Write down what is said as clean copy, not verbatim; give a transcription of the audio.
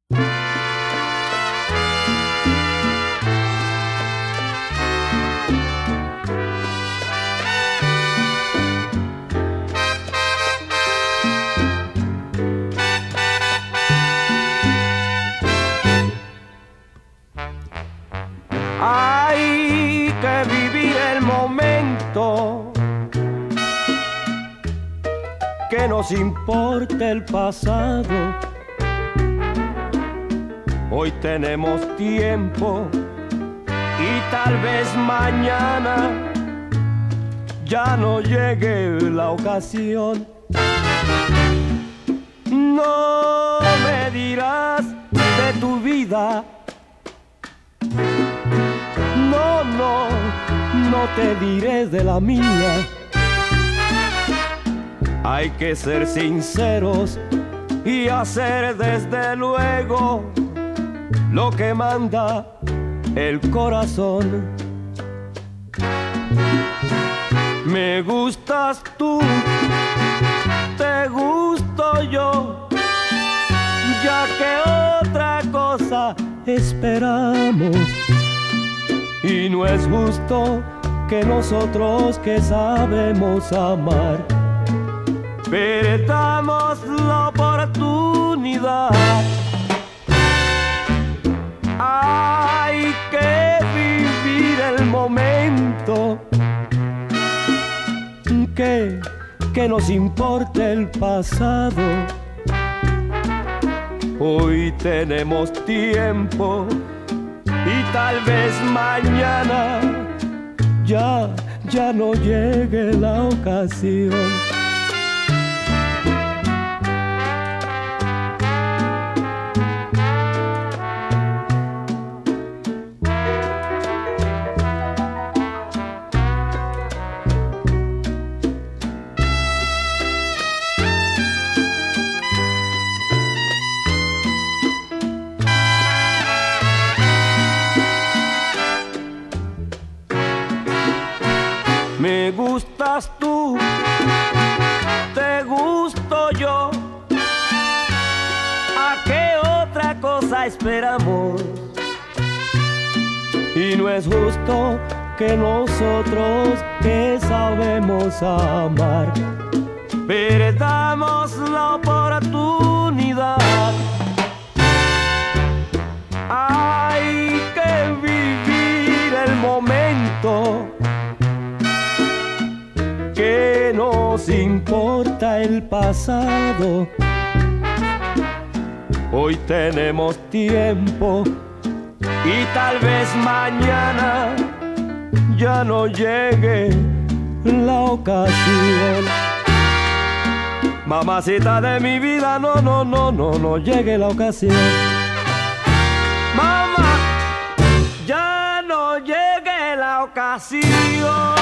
Hay que vivir el momento, que nos importe el pasado. Hoy tenemos tiempo y tal vez mañana ya no llegue la ocasión. No me dirás de tu vida, no te diré de la mía. Hay que ser sinceros y hacer desde luego lo que manda el corazón. Me gustas tú, te gusto yo, ya que otra cosa esperamos. Y no es justo que nosotros que sabemos amar perdamos la oportunidad. Hay que vivir el momento, que nos importe el pasado. Hoy tenemos tiempo y tal vez mañana ya no llegue la ocasión. Me gustas tú, te gusto yo, ¿a qué otra cosa esperamos? Y no es justo que nosotros que sabemos amar perdamos la oportunidad. Hay que vivir el momento, que nos importa el pasado. Hoy tenemos tiempo y tal vez mañana ya no llegue la ocasión. Mamacita de mi vida, no llegue la ocasión. Mamá, ya no llegue la ocasión.